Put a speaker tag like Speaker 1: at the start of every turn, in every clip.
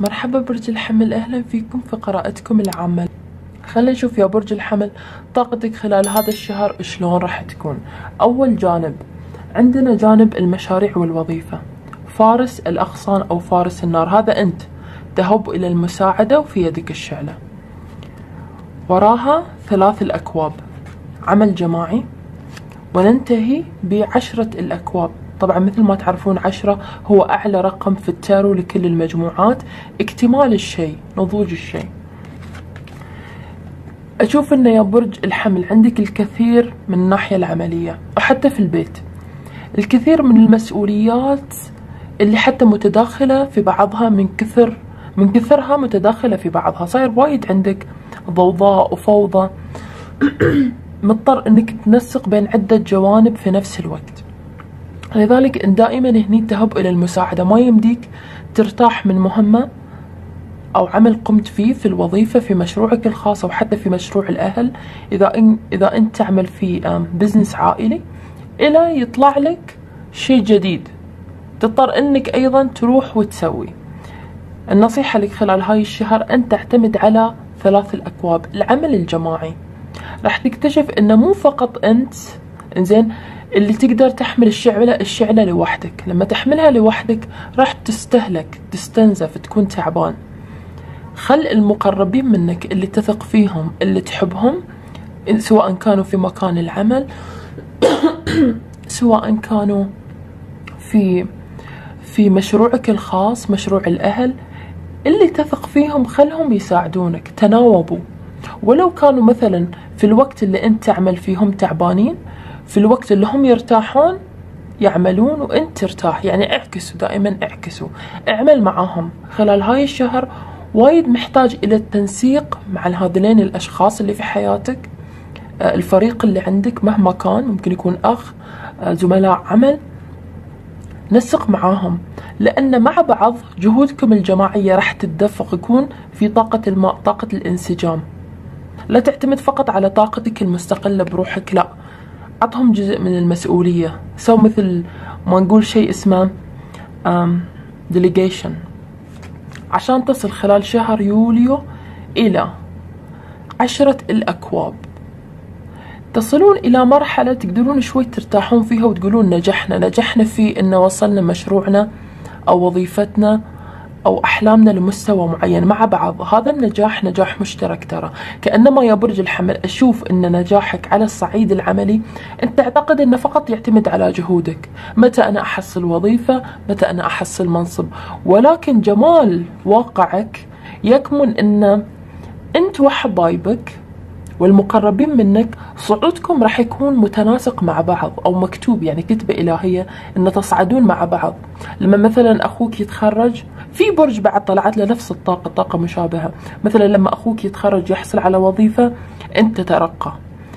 Speaker 1: مرحبا برج الحمل، أهلا فيكم في قراءتكم العامة. خلينا نشوف يا برج الحمل طاقتك خلال هذا الشهر شلون راح تكون. أول جانب عندنا جانب المشاريع والوظيفة، فارس الأغصان أو فارس النار، هذا أنت تهب إلى المساعدة وفي يدك الشعلة. وراها ثلاث الأكواب، عمل جماعي، وننتهي بعشرة الأكواب. طبعا مثل ما تعرفون 10 هو أعلى رقم في التارو لكل المجموعات، اكتمال الشيء، نضوج الشيء. أشوف أن يا برج الحمل عندك الكثير من الناحية العملية وحتى في البيت، الكثير من المسؤوليات اللي حتى متداخلة في بعضها، من كثرها متداخلة في بعضها، صاير وايد عندك ضوضاء وفوضى مضطر أنك تنسق بين عدة جوانب في نفس الوقت. لذلك إن دائما هني تهب إلى المساعدة، ما يمديك ترتاح من مهمة أو عمل قمت فيه في الوظيفة، في مشروعك الخاص أو حتى في مشروع الأهل. إذا أنت تعمل في بزنس عائلي، إلى يطلع لك شيء جديد تضطر أنك أيضا تروح وتسوي. النصيحة لك خلال هاي الشهر أن تعتمد على ثلاث الأكواب. العمل الجماعي راح تكتشف أنه مو فقط أنت إنزين اللي تقدر تحمل الشعلة لوحدك. لما تحملها لوحدك راح تستهلك، تستنزف، تكون تعبان. خل المقربين منك اللي تثق فيهم، اللي تحبهم، سواء كانوا في مكان العمل سواء كانوا في مشروعك الخاص، مشروع الأهل، اللي تثق فيهم خلهم يساعدونك. تناوبوا، ولو كانوا مثلا في الوقت اللي انت تعمل فيهم تعبانين، في الوقت اللي هم يرتاحون يعملون وانت ترتاح. يعني اعكسوا، دائما اعكسوا، اعمل معاهم. خلال هاي الشهر وايد محتاج الى التنسيق مع هذين الاشخاص اللي في حياتك، الفريق اللي عندك مهما كان، ممكن يكون اخ، زملاء عمل، نسق معاهم، لأن مع بعض جهودكم الجماعية راح تتدفق، يكون في طاقة الماء، طاقة الانسجام. لا تعتمد فقط على طاقتك المستقلة بروحك، لا، عطهم جزء من المسؤولية. سو مثل ما نقول شيء اسمه delegation، عشان تصل خلال شهر يوليو إلى 10 الأكواب، تصلون إلى مرحلة تقدرون شوي ترتاحون فيها وتقولون نجحنا في إن وصلنا مشروعنا أو وظيفتنا أو أحلامنا لمستوى معين مع بعض. هذا النجاح نجاح مشترك ترى. كأنما يا برج الحمل أشوف إن نجاحك على الصعيد العملي أنت تعتقد إنه فقط يعتمد على جهودك، متى أنا أحصل وظيفة، متى أنا أحصل منصب، ولكن جمال واقعك يكمن إن أنت وحبايبك والمقربين منك صعودكم راح يكون متناسق مع بعض، أو مكتوب، يعني كتبة إلهية أن تصعدون مع بعض. لما مثلا أخوك يتخرج، في برج بعد طلعت له نفس الطاقة، طاقة مشابهة، مثلا لما أخوك يتخرج يحصل على وظيفة، أنت تترقى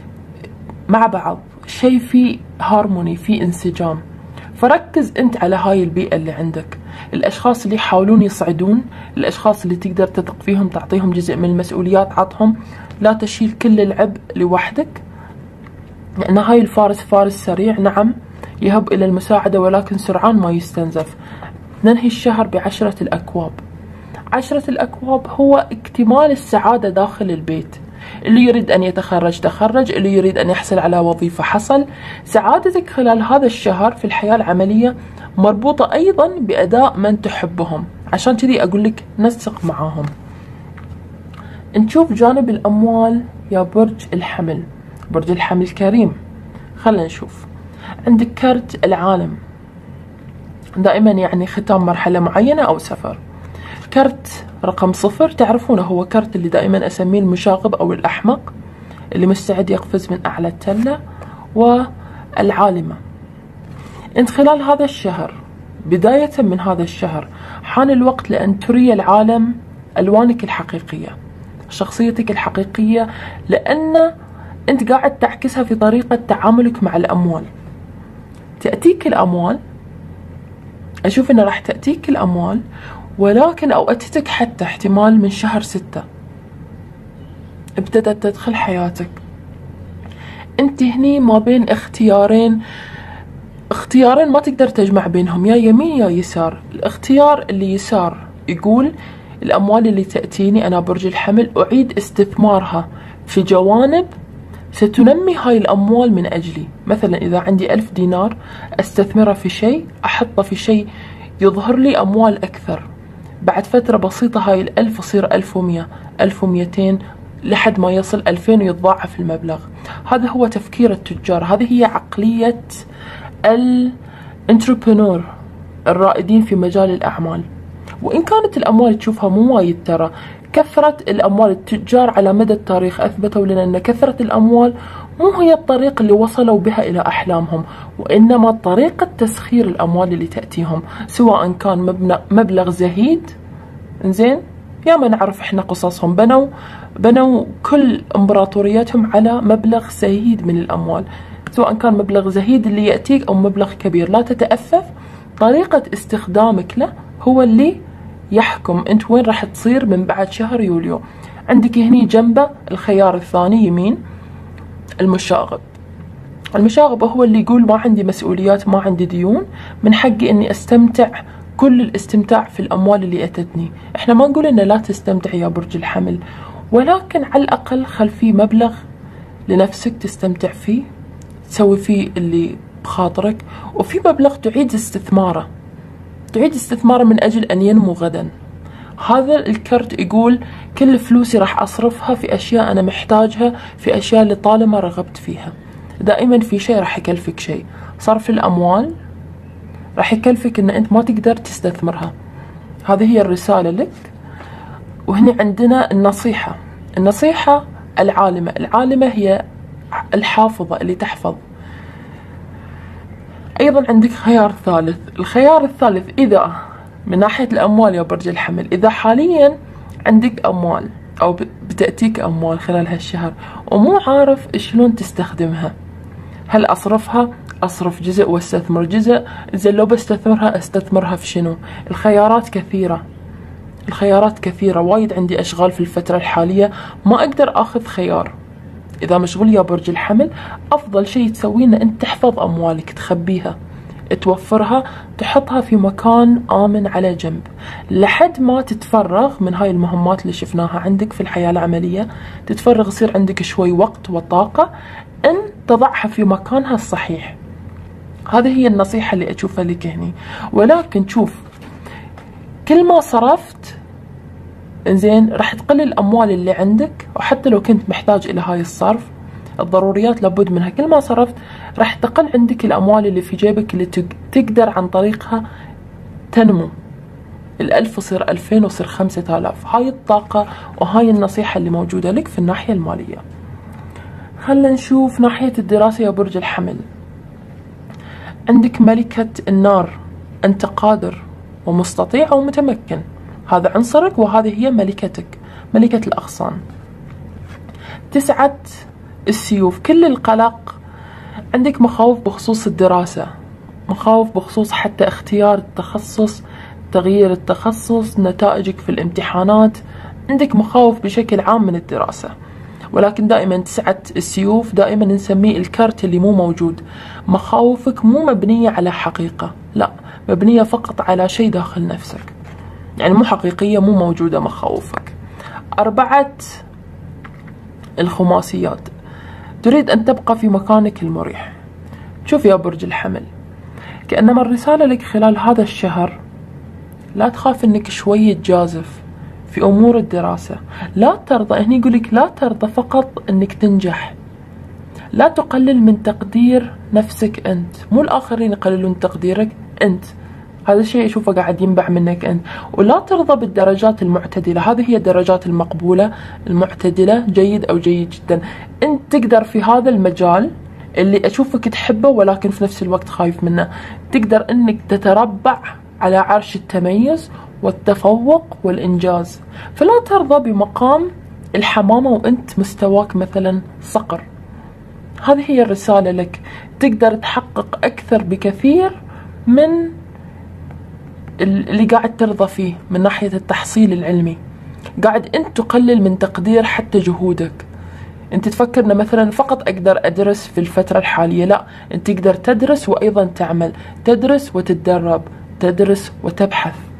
Speaker 1: مع بعض، شيء في هارموني، في انسجام. فركز أنت على هاي البيئة اللي عندك، الأشخاص اللي يحاولون يصعدون، الأشخاص اللي تقدر تثق فيهم، تعطيهم جزء من المسؤوليات، عطهم، لا تشيل كل العبء لوحدك. لأن هاي الفارس فارس سريع، نعم يهب إلى المساعدة ولكن سرعان ما يستنزف. ننهي الشهر ب10 الأكواب. 10 الأكواب هو اكتمال السعادة داخل البيت. اللي يريد أن يتخرج تخرج، اللي يريد أن يحصل على وظيفة حصل. سعادتك خلال هذا الشهر في الحياة العملية مربوطة أيضا بأداء من تحبهم، عشان كذي أقول لك نسق معاهم. نشوف جانب الأموال يا برج الحمل، برج الحمل كريم. خلينا نشوف، عندك كرت العالم، دائما يعني ختام مرحلة معينة أو سفر. كرت رقم 0 تعرفونه، هو كرت اللي دائما أسميه المشاغب أو الأحمق، اللي مستعد يقفز من أعلى التلة. والعالمة، انت خلال هذا الشهر، بداية من هذا الشهر، حان الوقت لأن تري العالم ألوانك الحقيقية، شخصيتك الحقيقية، لأن أنت قاعد تعكسها في طريقة تعاملك مع الأموال. تأتيك الأموال، أشوف أنه راح تأتيك الأموال، ولكن أوقاتك حتى احتمال من شهر 6 ابتدت تدخل حياتك. أنت هني ما بين اختيارين ما تقدر تجمع بينهم، يا يمين يا يسار. الاختيار اللي يسار يقول الأموال اللي تأتيني أنا برج الحمل أعيد استثمارها في جوانب ستنمي هاي الأموال من أجلي. مثلا إذا عندي 1000 دينار أستثمرها في شيء، أحطه في شيء يظهر لي أموال أكثر. بعد فترة بسيطة هاي 1000 يصير 1100 1200 لحد ما يصل 2000 ويتضاعف المبلغ. هذا هو تفكير التجار، هذه هي عقلية الانتربرنور، الرائدين في مجال الأعمال. وإن كانت الأموال تشوفها مو وايد، ترى كثرة الأموال التجار على مدى التاريخ أثبتوا لنا أن كثرة الأموال مو هي الطريق اللي وصلوا بها إلى أحلامهم، وإنما طريقة تسخير الأموال اللي تأتيهم، سواء كان مبلغ زهيد. إنزين، يا ما نعرف إحنا قصصهم، بنوا كل إمبراطورياتهم على مبلغ زهيد من الأموال، سواء كان مبلغ زهيد اللي يأتيك أو مبلغ كبير. لا تتأفف، طريقة استخدامك له هو اللي يحكم أنت وين راح تصير من بعد شهر يوليو. عندك هني جنبه الخيار الثاني يمين المشاغب. المشاغب هو اللي يقول ما عندي مسؤوليات، ما عندي ديون، من حقي أني أستمتع كل الاستمتاع في الأموال اللي أتتني. إحنا ما نقول إن لا تستمتع يا برج الحمل، ولكن على الأقل خل فيه مبلغ لنفسك تستمتع فيه، تسوي فيه اللي بخاطرك، وفي مبلغ تعيد استثماره من أجل أن ينمو غدا. هذا الكرت يقول كل فلوسي راح أصرفها في أشياء أنا محتاجها، في أشياء اللي طالما رغبت فيها. دائما في شيء راح يكلفك شيء، صرف الأموال راح يكلفك أن أنت ما تقدر تستثمرها. هذه هي الرسالة لك. وهنا عندنا النصيحة العالمة هي الحافظة اللي تحفظ. أيضا عندك خيار ثالث. الخيار الثالث إذا من ناحية الأموال يا برج الحمل، إذا حاليا عندك أموال أو بتأتيك أموال خلال هالشهر ومو عارف شلون تستخدمها، هل أصرف جزء واستثمر جزء؟ زين لو بستثمرها أستثمرها في شنو؟ الخيارات كثيرة وايد. عندي أشغال في الفترة الحالية ما أقدر أخذ خيار. إذا مشغول يا برج الحمل، أفضل شيء تسويه إن أنت تحفظ أموالك، تخبيها، توفرها، تحطها في مكان آمن على جنب لحد ما تتفرغ من هاي المهمات اللي شفناها عندك في الحياة العملية، تتفرغ، يصير عندك شوي وقت وطاقة أن تضعها في مكانها الصحيح. هذه هي النصيحة اللي أشوفها لك هني. ولكن شوف، كل ما صرفت إنزين راح تقل الأموال اللي عندك، وحتى لو كنت محتاج إلى هاي الصرف، الضروريات لابد منها، كل ما صرفت راح تقل عندك الأموال اللي في جيبك اللي تقدر عن طريقها تنمو. 1000 يصير 2000 ويصير 5000. هاي الطاقة وهاي النصيحة اللي موجودة لك في الناحية المالية. خلنا نشوف ناحية الدراسة يا برج الحمل. عندك ملكة النار، أنت قادر ومستطيع ومتمكن، هذا عنصرك وهذه هي ملكتك، ملكة الأغصان. 9 السيوف، كل القلق، عندك مخاوف بخصوص الدراسة، مخاوف بخصوص حتى اختيار التخصص، تغيير التخصص، نتائجك في الامتحانات، عندك مخاوف بشكل عام من الدراسة. ولكن دائما 9 السيوف دائما نسميه الكارت اللي مو موجود. مخاوفك مو مبنية على حقيقة، لا، مبنية فقط على شيء داخل نفسك، يعني مو حقيقية، مو موجودة مخاوفك. 4 الخماسيات، تريد أن تبقى في مكانك المريح. شوف يا برج الحمل، كأنما الرسالة لك خلال هذا الشهر، لا تخاف أنك شوية تجازف في أمور الدراسة، لا ترضى، هني يقولك لا ترضى فقط أنك تنجح، لا تقلل من تقدير نفسك أنت، مو الآخرين يقللون تقديرك أنت، هذا الشيء أشوفه قاعد ينبع منك أنت. ولا ترضى بالدرجات المعتدلة، هذه هي الدرجات المقبولة، المعتدلة، جيد أو جيد جدا. أنت تقدر في هذا المجال اللي أشوفك تحبه ولكن في نفس الوقت خايف منه، تقدر أنك تتربع على عرش التميز والتفوق والإنجاز. فلا ترضى بمقام الحمامة وأنت مستواك مثلا صقر. هذه هي الرسالة لك، تقدر تحقق أكثر بكثير من اللي قاعد ترضى فيه من ناحية التحصيل العلمي. قاعد أنت تقلل من تقدير حتى جهودك، أنت تفكر أن مثلا فقط أقدر أدرس في الفترة الحالية، لا، أنت تقدر تدرس وأيضا تعمل، تدرس وتتدرب، تدرس وتبحث.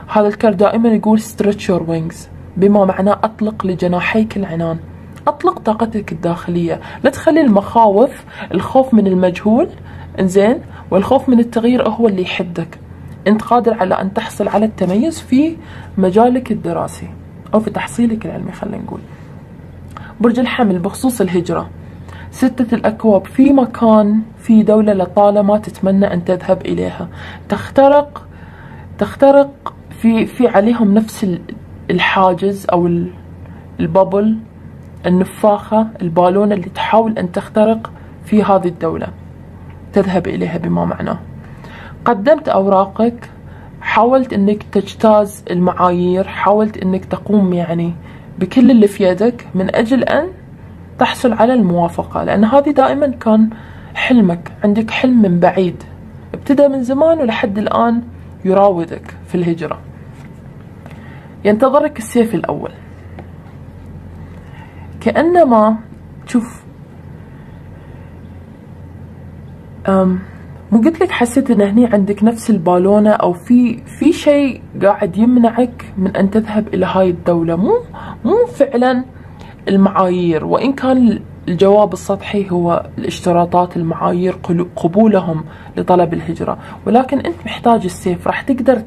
Speaker 1: هذا الكرت دائما يقول stretch your wings، بما معناه أطلق لجناحيك العنان، أطلق طاقتك الداخلية، لا تخلي المخاوف، الخوف من المجهول إنزين والخوف من التغيير هو اللي يحدك. أنت قادر على أن تحصل على التميز في مجالك الدراسي أو في تحصيلك العلمي. خلينا نقول برج الحمل بخصوص الهجرة، 6 الأكواب، في مكان في دولة لطالما تتمنى أن تذهب إليها، تخترق في عليهم نفس الحاجز أو البابل، النفاخة، البالونة اللي تحاول أن تخترق في هذه الدولة تذهب إليها، بما معناه قدمت أوراقك، حاولت أنك تجتاز المعايير، حاولت أنك تقوم يعني بكل اللي في يدك من أجل أن تحصل على الموافقة، لأن هذه دائما كان حلمك، عندك حلم من بعيد ابتدأ من زمان ولحد الآن يراودك في الهجرة. ينتظرك السيف الأول، كأنما تشوف مو قلت لك حسيت ان هني عندك نفس البالونة او في شيء قاعد يمنعك من ان تذهب الى هاي الدولة، مو فعلا المعايير، وان كان الجواب السطحي هو الاشتراطات، المعايير، قبولهم لطلب الهجرة، ولكن انت محتاج السيف. راح تقدر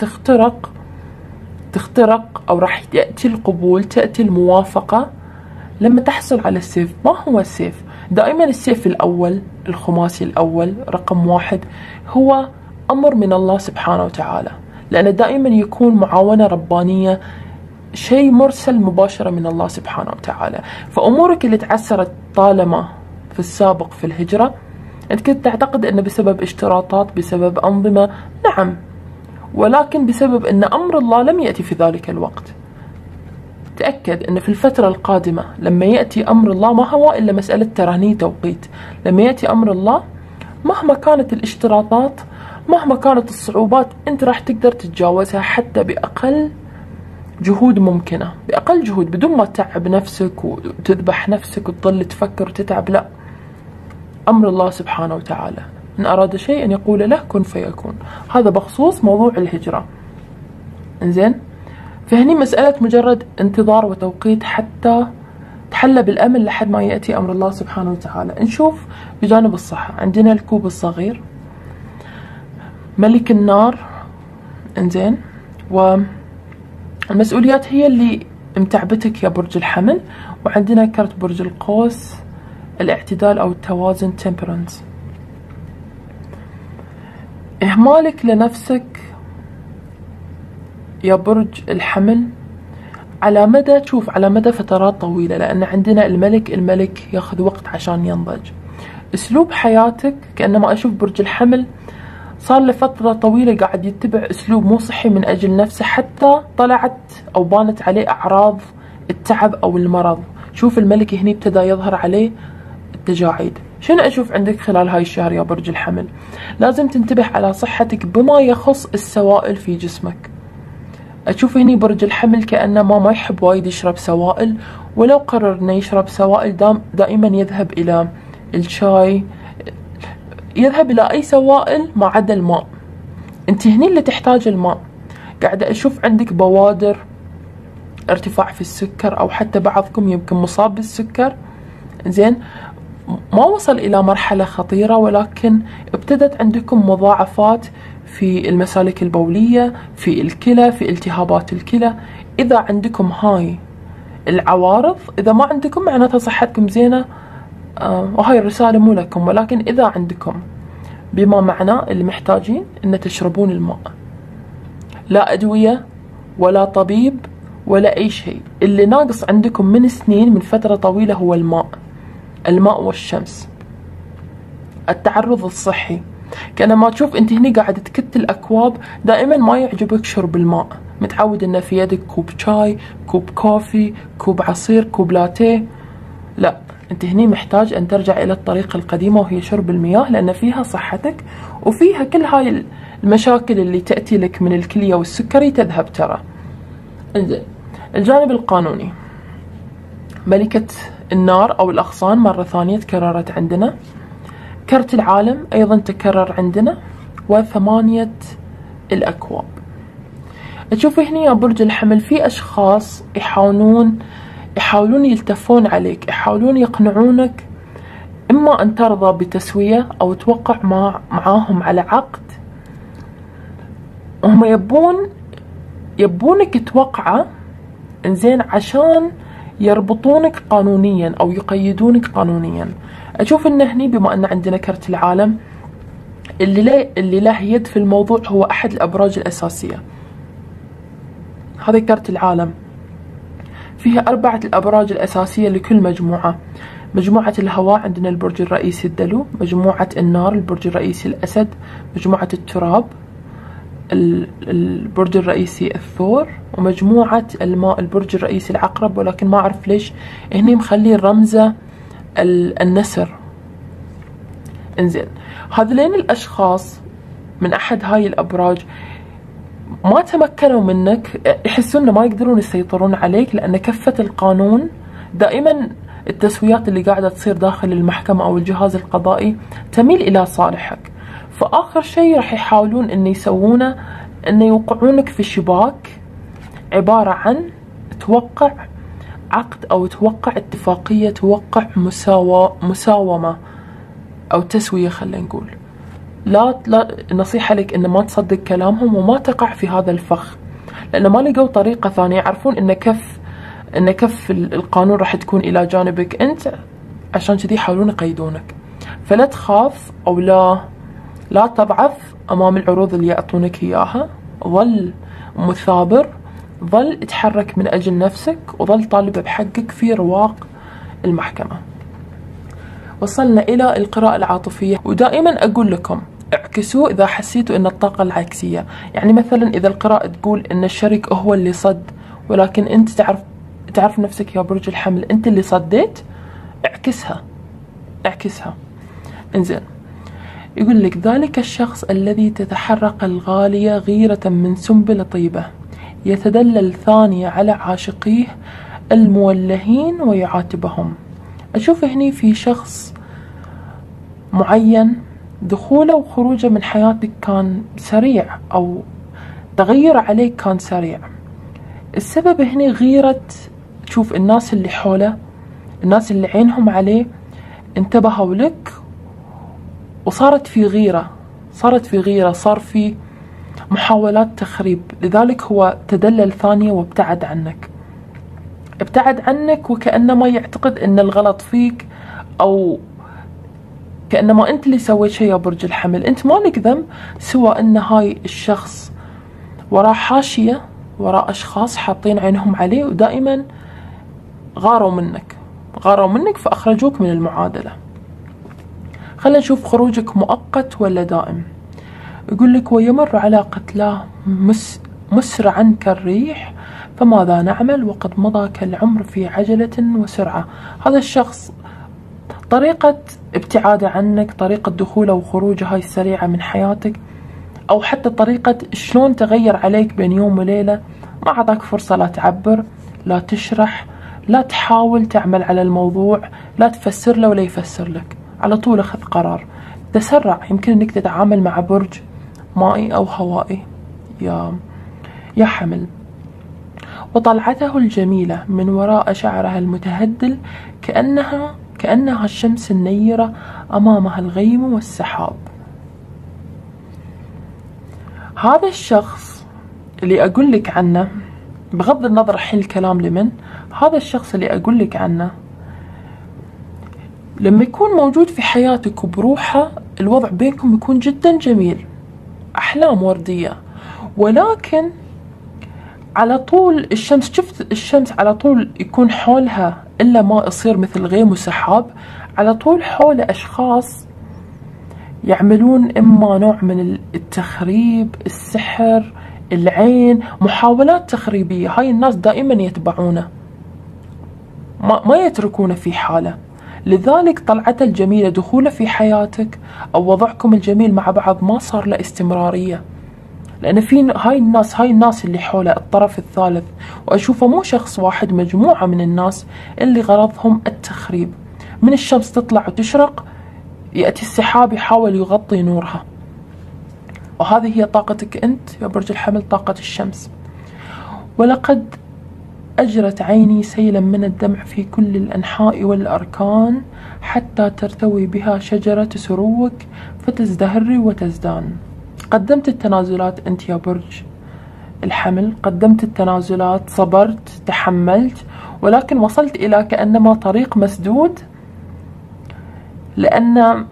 Speaker 1: تخترق او راح يأتي القبول، تأتي الموافقة لما تحصل على السيف. ما هو السيف؟ دائما السيف الأول، الخماسي الأول رقم 1 هو أمر من الله سبحانه وتعالى، لأنه دائما يكون معاونة ربانية، شيء مرسل مباشرة من الله سبحانه وتعالى. فأمورك اللي تعسرت طالما في السابق في الهجرة، أنت كنت تعتقد أنه بسبب اشتراطات، بسبب أنظمة، نعم، ولكن بسبب أن أمر الله لم يأتي في ذلك الوقت. تأكد أن في الفترة القادمة لما يأتي أمر الله ما هو إلا مسألة تراني توقيت. لما يأتي أمر الله مهما كانت الاشتراطات، مهما كانت الصعوبات، أنت راح تقدر تتجاوزها حتى بأقل جهود ممكنة، بأقل جهود، بدون ما تتعب نفسك وتذبح نفسك وتظل تفكر وتتعب. لا، أمر الله سبحانه وتعالى إن أراد شيء أن يقول له كن فيكون. هذا بخصوص موضوع الهجرة. إنزين، فهني مسألة مجرد انتظار وتوقيت حتى تحلى بالأمل لحد ما يأتي أمر الله سبحانه وتعالى. نشوف بجانب الصحة، عندنا الكوب الصغير، ملك النار، انزين، والمسؤوليات هي اللي متعبتك يا برج الحمل. وعندنا كرت برج القوس، الاعتدال أو التوازن، temperance. إهمالك لنفسك يا برج الحمل على مدى، تشوف على مدى فترات طويلة، لأن عندنا الملك ياخذ وقت عشان ينضج. أسلوب حياتك كأنما أشوف برج الحمل صار لفترة طويلة قاعد يتبع أسلوب مو صحي من أجل نفسه، حتى طلعت أو بانت عليه أعراض التعب أو المرض. شوف الملك هني ابتدى يظهر عليه التجاعيد. شنو أشوف عندك خلال هاي الشهر يا برج الحمل؟ لازم تنتبه على صحتك بما يخص السوائل في جسمك. أشوف هني برج الحمل كأنما ما يحب وايد يشرب سوائل، ولو قرر انه يشرب سوائل دائما يذهب إلى الشاي، يذهب إلى أي سوائل ما عدا الماء. أنت هني اللي تحتاج الماء. قاعدة أشوف عندك بوادر ارتفاع في السكر، أو حتى بعضكم يمكن مصاب بالسكر، زين، ما وصل إلى مرحلة خطيرة، ولكن ابتدت عندكم مضاعفات في المسالك البولية، في الكلى، في التهابات الكلى. إذا عندكم هاي العوارض، إذا ما عندكم معناتها صحتكم زينة، وهاي الرسالة مو لكم، ولكن إذا عندكم بما معناه اللي محتاجين إن تشربون الماء، لا أدوية ولا طبيب ولا أي شيء. اللي ناقص عندكم من سنين، من فترة طويلة، هو الماء والشمس، التعرض الصحي. كأنما تشوف أنت هني قاعدة تكت الأكواب، دائما ما يعجبك شرب الماء، متعود إن في يدك كوب شاي، كوب كوفي، كوب عصير، كوب لاتيه. لا، أنت هني محتاج أن ترجع إلى الطريقة القديمة، وهي شرب المياه، لأن فيها صحتك وفيها كل هاي المشاكل اللي تأتي لك من الكلية والسكري تذهب ترى. انزين، الجانب القانوني، ملكة النار أو الأغصان مرة ثانية تكررت عندنا، كرت العالم أيضا تكرر عندنا، و8 الأكواب. تشوف هني يا برج الحمل في أشخاص يحاولون يلتفون عليك، يحاولون يقنعونك إما أن ترضى بتسوية أو توقع معاهم على عقد. هم يبونك توقعه إنزين عشان يربطونك قانونيا أو يقيدونك قانونيا. أشوف إن هني بما أن عندنا كرت العالم، اللي له يد في الموضوع هو أحد الأبراج الأساسية. هذا كرت العالم فيها 4 الأبراج الأساسية لكل مجموعة. مجموعة الهواء عندنا البرج الرئيسي الدلو، مجموعة النار البرج الرئيسي الأسد، مجموعة التراب البرج الرئيسي الثور، ومجموعة الماء البرج الرئيسي العقرب، ولكن ما أعرف ليش هني مخلي رمزه النسر. انزين، هذين الأشخاص من أحد هاي الأبراج ما تمكنوا منك، يحسون ما يقدرون يسيطرون عليك، لأن كفة القانون دائما التسويات اللي قاعدة تصير داخل المحكمة أو الجهاز القضائي تميل إلى صالحك. فآخر شيء راح يحاولون إن يسوونه إن يوقعونك في شباك عبارة عن توقع عقد أو توقع اتفاقية، توقع مساومة أو تسوية. خلينا نقول لا نصيحة لك إن ما تصدق كلامهم وما تقع في هذا الفخ، لأن ما لقوا طريقة ثانية. يعرفون إن كف القانون راح تكون إلى جانبك أنت، عشان كذي يحاولون يقيدونك. فلا تخاف أو لا تضعف أمام العروض اللي يعطونك إياها. ظل مثابر، ظل اتحرك من أجل نفسك، وظل طالب بحقك في رواق المحكمة. وصلنا إلى القراءة العاطفية، ودائما أقول لكم اعكسوا إذا حسيتوا إن الطاقة العكسية. يعني مثلا إذا القراءة تقول إن الشريك هو اللي صد، ولكن أنت تعرف نفسك يا برج الحمل أنت اللي صديت، اعكسها. انزين، يقول لك ذلك الشخص الذي تتحرق الغالية غيرة من سنبل طيبة يتدلل ثانية على عاشقيه المولهين ويعاتبهم. أشوف هني في شخص معين دخوله وخروجه من حياتك كان سريع، أو تغير عليك كان سريع. السبب هني غيرة، تشوف الناس اللي حوله، الناس اللي عينهم عليه انتبهوا لك، وصارت في غيرة، صار في محاولات تخريب. لذلك هو تدلل ثانية وابتعد عنك، وكأنما يعتقد ان الغلط فيك، او كأنما انت اللي سويت شيء يا برج الحمل. انت مالك ذنب، سوى ان هاي الشخص وراء حاشية، وراء اشخاص حاطين عينهم عليه، ودائما غاروا منك فاخرجوك من المعادلة. خلينا نشوف خروجك مؤقت ولا دائم. يقول لك ويمر على قتلاه مسرعا كالريح، فماذا نعمل وقد مضى كالعمر في عجلة وسرعة. هذا الشخص طريقة ابتعاده عنك، طريقة دخوله وخروجه هاي السريعة من حياتك، أو حتى طريقة شلون تغير عليك بين يوم وليلة، ما أعطاك فرصة لا تعبر، لا تشرح، لا تحاول تعمل على الموضوع، لا تفسر له ولا يفسر لك. على طول أخذ قرار، تسرع. يمكن أنك تتعامل مع برج مائي أو هوائي يا حمل. وطلعته الجميلة من وراء شعرها المتهدل كأنها الشمس النيرة أمامها الغيم والسحاب. هذا الشخص اللي أقول لك عنه، بغض النظر الحين الكلام لمن، هذا الشخص اللي أقول لك عنه لما يكون موجود في حياتك وبروحه، الوضع بينكم يكون جدا جميل، أحلام وردية. ولكن على طول شفت الشمس على طول يكون حولها إلا ما يصير مثل غيم وسحاب. على طول حول أشخاص يعملون إما نوع من التخريب، السحر، العين، محاولات تخريبية. هاي الناس دائما يتبعونه، ما يتركونه في حاله. لذلك طلعته الجميلة، دخوله في حياتك أو وضعكم الجميل مع بعض ما صار له استمرارية، لأن في هاي الناس اللي حوله الطرف الثالث، وأشوفه مو شخص واحد، مجموعة من الناس اللي غرضهم التخريب. من الشمس تطلع وتشرق، يأتي السحاب يحاول يغطي نورها. وهذه هي طاقتك أنت يا برج الحمل، طاقة الشمس. ولقد أجرت عيني سيلا من الدمع في كل الأنحاء والأركان حتى ترتوي بها شجرة سروك فتزدهر وتزدان. قدمت التنازلات أنت يا برج الحمل، قدمت التنازلات، صبرت، تحملت، ولكن وصلت إلى كأنما طريق مسدود، لأن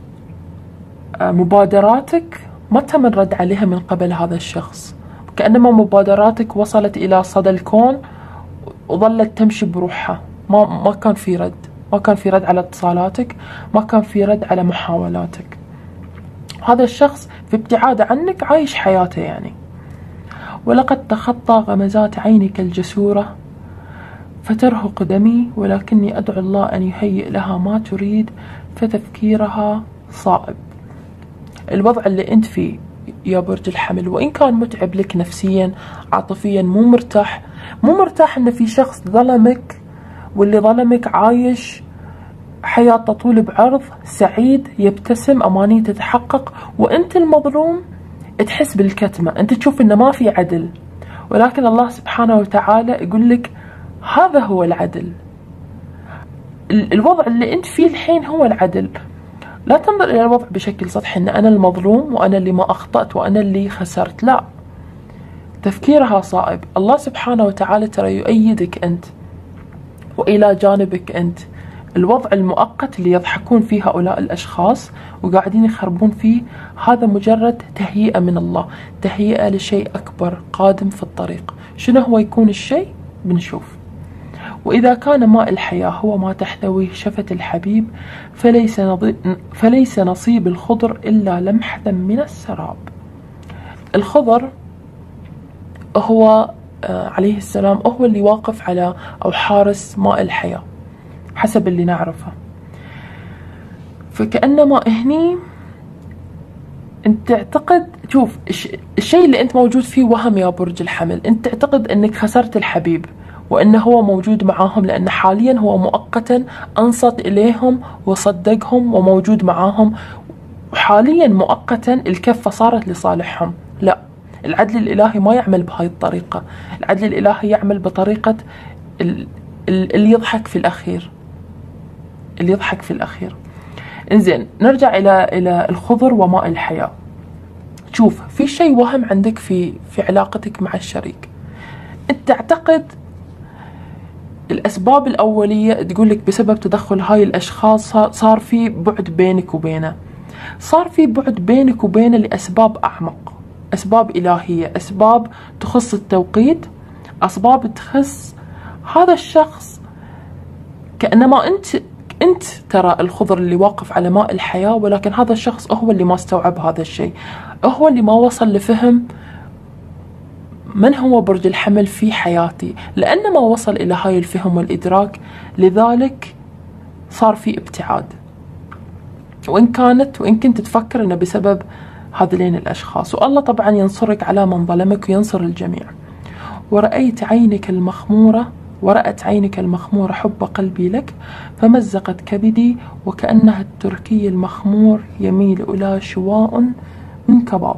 Speaker 1: مبادراتك ما تم الرد عليها من قبل هذا الشخص، كأنما مبادراتك وصلت إلى صدى الكون وظلت تمشي بروحها. ما كان في رد، ما كان في رد على اتصالاتك، ما كان في رد على محاولاتك. هذا الشخص في ابتعاد عنك عايش حياته يعني. ولقد تخطى غمزات عينك الجسورة فترهق دمي، ولكني أدعو الله أن يهيئ لها ما تريد فتفكيرها صائب. الوضع اللي أنت فيه يا برج الحمل وإن كان متعب لك نفسيا عاطفيا، مو مرتاح إن في شخص ظلمك، واللي ظلمك عايش حياة طول بعرض سعيد يبتسم أماني تتحقق، وأنت المظلوم تحس بالكتمة، أنت تشوف إنه ما في عدل، ولكن الله سبحانه وتعالى يقول لك هذا هو العدل. الوضع اللي أنت فيه الحين هو العدل. لا تنظر إلى الوضع بشكل سطحي إن أنا المظلوم وأنا اللي ما أخطأت وأنا اللي خسرت، لا، تفكيرها صائب. الله سبحانه وتعالى ترى يؤيدك أنت وإلى جانبك أنت. الوضع المؤقت اللي يضحكون فيه هؤلاء الأشخاص وقاعدين يخربون فيه، هذا مجرد تهيئة من الله، تهيئة لشيء أكبر قادم في الطريق. شنو هو يكون الشيء؟ بنشوف. وإذا كان ماء الحياة هو ما تحتويه شفة الحبيب فليس نصيب الخضر إلا لمحة من السراب. الخضر هو عليه السلام هو اللي واقف على أو حارس ماء الحياة حسب اللي نعرفه. فكأنما هني انت تعتقد، شوف الشيء اللي انت موجود فيه وهم يا برج الحمل، انت تعتقد انك خسرت الحبيب وانه هو موجود معاهم، لان حاليا هو مؤقتا انصت اليهم وصدقهم وموجود معاهم، وحاليا مؤقتا الكفة صارت لصالحهم. لا، العدل الالهي ما يعمل بهاي الطريقة، العدل الالهي يعمل بطريقة اللي يضحك في الاخير، اللي يضحك في الاخير. انزين، نرجع الى الخضر وماء الحياة. شوف، في شيء وهم عندك في علاقتك مع الشريك. انت تعتقد الاسباب الاولية تقول لك بسبب تدخل هاي الاشخاص صار في بعد بينك وبينه، صار في بعد بينك وبينه لاسباب اعمق، اسباب الهية، اسباب تخص التوقيت، اسباب تخص هذا الشخص. كأنما انت ترى الخضر اللي واقف على ماء الحياة، ولكن هذا الشخص هو اللي ما استوعب هذا الشيء، هو اللي ما وصل لفهم من هو برج الحمل في حياتي، لأنه ما وصل إلى هاي الفهم والإدراك، لذلك صار في ابتعاد. وإن كنت تفكر أنه بسبب هذين الأشخاص، والله طبعا ينصرك على من ظلمك وينصر الجميع. ورأت عينك المخمورة حب قلبي لك فمزقت كبدي، وكأنها التركي المخمور يميل إلى شواء من كباب.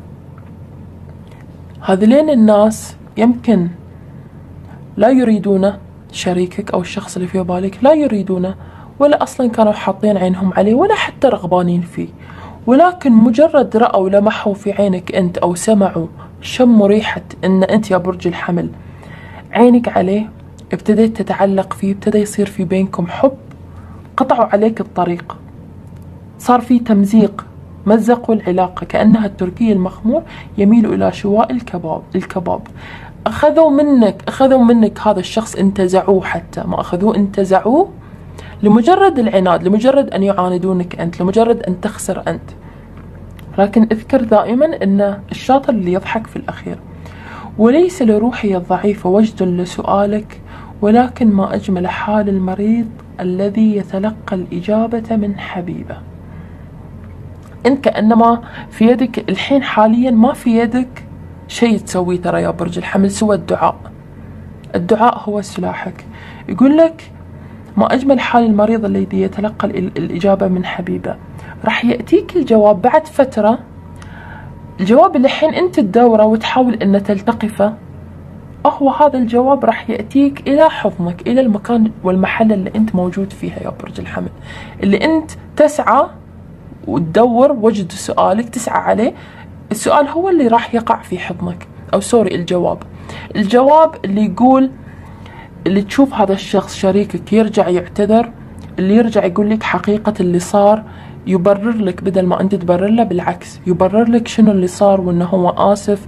Speaker 1: هذلين الناس يمكن لا يريدون شريكك أو الشخص اللي في بالك، لا يريدونه، ولا أصلا كانوا حاطين عينهم عليه ولا حتى رغبانين فيه، ولكن مجرد رأوا لمحوا في عينك أنت أو سمعوا شموا ريحة أن أنت يا برج الحمل عينك عليه، ابتديت تتعلق فيه، ابتدى يصير في بينكم حب، قطعوا عليك الطريق، صار في تمزيق، مزقوا العلاقة، كأنها التركي المخمور يميل إلى شواء الكباب. أخذوا منك هذا الشخص، انتزعوه، حتى ما أخذوه انتزعوه لمجرد العناد، لمجرد أن يعاندونك أنت، لمجرد أن تخسر أنت. لكن اذكر دائما أن الشاطر اللي يضحك في الأخير. وليس لروحي الضعيفة وجد لسؤالك، ولكن ما أجمل حال المريض الذي يتلقى الإجابة من حبيبه. أنت كأنما في يدك الحين حاليا، ما في يدك شيء تسويه ترى يا برج الحمل سوى الدعاء. الدعاء هو سلاحك. يقول لك ما أجمل حال المريض الذي يتلقى الإجابة من حبيبه. راح يأتيك الجواب بعد فترة، الجواب اللي الحين أنت تدوره وتحاول أن تلتقفه هو هذا الجواب راح يأتيك إلى حضنك، إلى المكان والمحل اللي أنت موجود فيها يا برج الحمل، اللي أنت تسعى وتدور وجد سؤالك، تسعى عليه. السؤال هو اللي راح يقع في حضنك، أو سوري الجواب اللي يقول، اللي تشوف هذا الشخص شريكك يرجع يعتذر، اللي يرجع يقول لك حقيقة اللي صار، يبرر لك بدل ما أنت تبرر له، بالعكس يبرر لك شنو اللي صار وأنه هو آسف،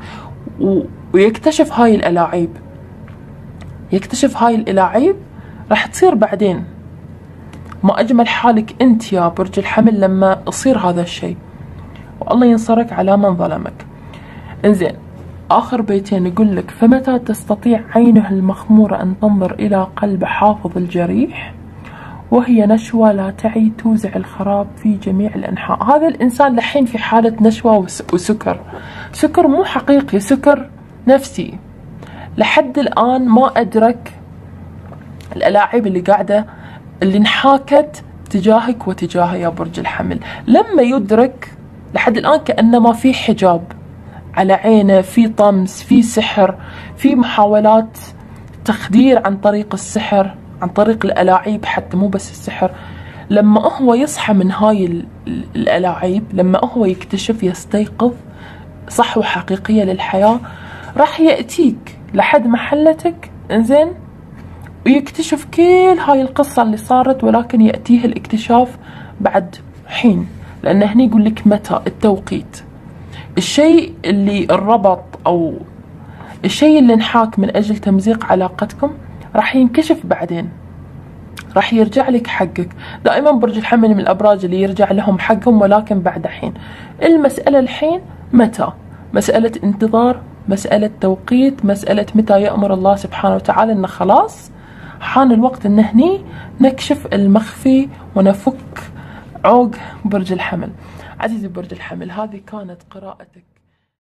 Speaker 1: ويكتشف هاي الألاعيب، يكتشف هاي الألاعيب راح تصير بعدين. ما أجمل حالك أنت يا برج الحمل لما يصير هذا الشيء، والله ينصرك على من ظلمك. انزين، آخر بيتين يقول لك: فمتى تستطيع عينه المخمورة أن تنظر إلى قلب حافظ الجريح، وهي نشوة لا تعي توزع الخراب في جميع الأنحاء. هذا الإنسان لحين في حالة نشوة وسكر، سكر مو حقيقي، سكر نفسي. لحد الآن ما أدرك الألاعيب اللي قاعدة، اللي انحاكت تجاهك وتجاهه يا برج الحمل. لما يدرك، لحد الآن كأنما في حجاب على عينه، في طمس، في سحر، في محاولات تخدير عن طريق السحر، عن طريق الألاعيب حتى، مو بس السحر. لما هو يصحى من هاي الألاعيب، لما هو يكتشف، يستيقظ صحوة حقيقية للحياة، راح يأتيك لحد محلتك، انزين، ويكتشف كل هاي القصة اللي صارت، ولكن يأتيه الاكتشاف بعد حين، لأنه هني يقول لك متى، التوقيت. الشيء اللي الربط أو الشيء اللي انحاك من أجل تمزيق علاقتكم راح ينكشف بعدين، راح يرجع لك حقك. دائما برج الحمل من الأبراج اللي يرجع لهم حقهم، ولكن بعد حين. المسألة الحين متى، مسألة انتظار، مسألة توقيت، مسألة متى يأمر الله سبحانه وتعالى أنه خلاص حان الوقت أن هني نكشف المخفي ونفك عوق برج الحمل. عزيزي برج الحمل، هذه كانت قراءتك